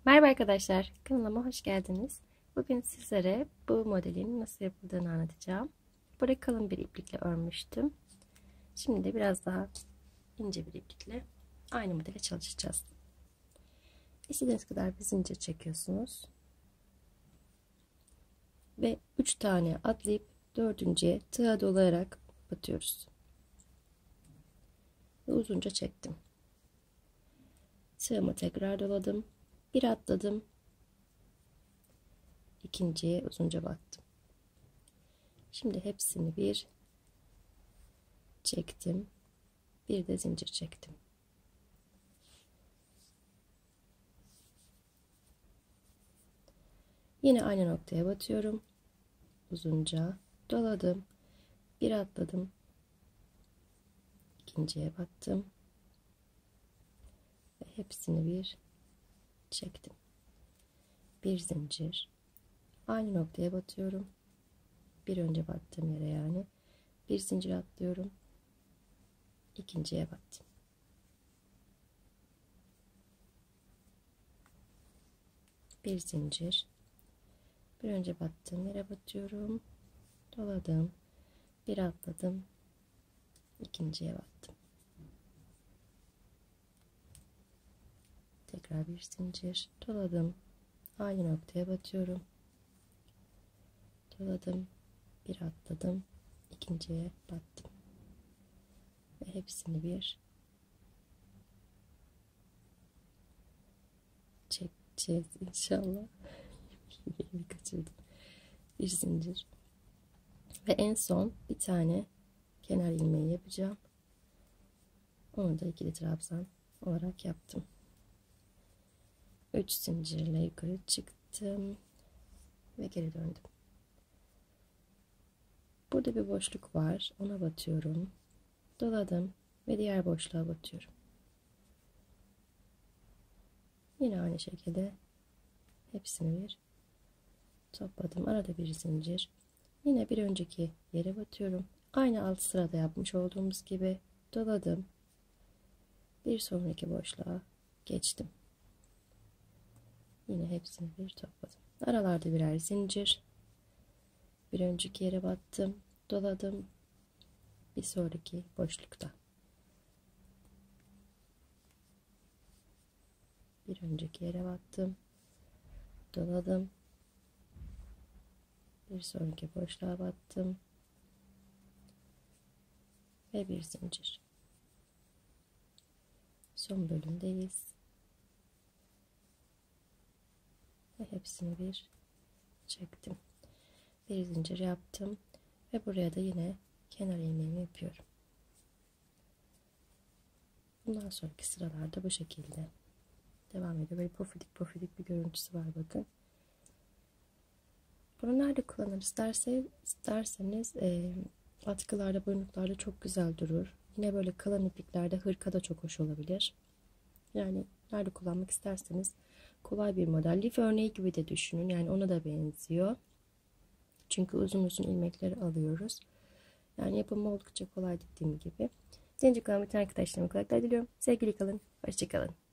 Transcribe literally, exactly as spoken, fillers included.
Merhaba arkadaşlar, kanalıma hoş geldiniz. Bugün sizlere bu modelin nasıl yapıldığını anlatacağım. Buraya kalın bir iplikle örmüştüm. Şimdi de biraz daha ince bir iplikle aynı modele çalışacağız. İstediğiniz kadar bir zincir çekiyorsunuz. Ve üç tane atlayıp dördüncüye tığa dolayarak batıyoruz. Ve uzunca çektim. Tığımı tekrar doladım. Bir atladım. İkinciye uzunca battım. Şimdi hepsini bir çektim. Bir de zincir çektim. Yine aynı noktaya batıyorum. Uzunca doladım. Bir atladım. İkinciye battım. Ve hepsini bir çektim. Bir zincir. Aynı noktaya batıyorum. Bir önce battığım yere yani. Bir zincir atlıyorum. İkinciye battım. Bir zincir. Bir önce battığım yere batıyorum. Doladım. Bir atladım. İkinciye battım. Tekrar bir zincir. Doladım. Aynı noktaya batıyorum. Doladım. Bir atladım. İkinciye battım. Ve hepsini bir çekeceğiz inşallah. Yerimi kaçırdım. Bir zincir. Ve en son bir tane kenar ilmeği yapacağım. Onu da ikili trabzan olarak yaptım. üç zincirle yukarı çıktım ve geri döndüm. Burada bir boşluk var. Ona batıyorum. Doladım ve diğer boşluğa batıyorum. Yine aynı şekilde hepsini bir topladım. Arada bir zincir. Yine bir önceki yere batıyorum. Aynı alt sırada yapmış olduğumuz gibi doladım. Bir sonraki boşluğa geçtim. Yine hepsini bir topladım. Aralarda birer zincir. Bir önceki yere battım. Doladım. Bir sonraki boşlukta. Bir önceki yere battım. Doladım. Bir sonraki boşluğa battım. Ve bir zincir. Son bölümdeyiz. Ve hepsini bir çektim. Bir zincir yaptım. Ve buraya da yine kenar ilmeğimi yapıyorum. Bundan sonraki sıralarda bu şekilde devam ediyor. Böyle pofidik pofidik bir görüntüsü var bakın. Bunu nerede kullanırız derse, derseniz e, atkılarda, boynuklarda çok güzel durur. Yine böyle kalın ipliklerde, hırkada çok hoş olabilir. Yani nerede kullanmak isterseniz kolay bir model. Lif örneği gibi de düşünün. Yani ona da benziyor. Çünkü uzun uzun ilmekleri alıyoruz. Yani yapımı oldukça kolay dediğim gibi. Zincir kalan bütün arkadaşlarıma kolaylıklar diliyorum. Sevgili kalın. Hoşça kalın.